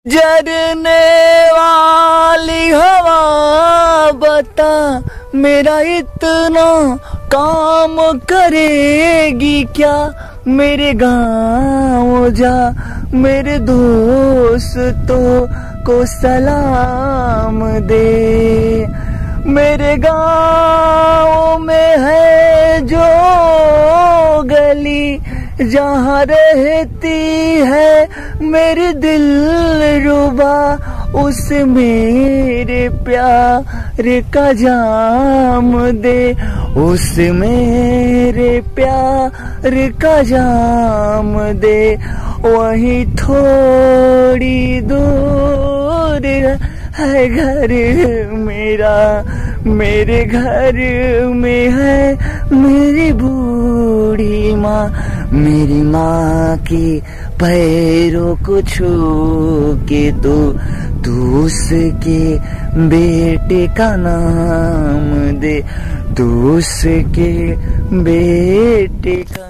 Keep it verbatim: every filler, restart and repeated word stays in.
जरने वाली हवा बता मेरा इतना काम करेगी क्या। मेरे गाँव जा मेरे दोस्तों को सलाम दे। मेरे गाँव में है जो गली जहाँ रहती है मेरी दिलरुबा, उस मेरे प्यार का जाम दे। उस मेरे प्यार का जाम दे। वहीं थोड़ी दूर है घर मेरा, मेरे घर में है मेरी बूढ़ी माँ। मेरी माँ की पैरों को छू के तू तू उसके बेटे का नाम दे। तू उसके बेटे का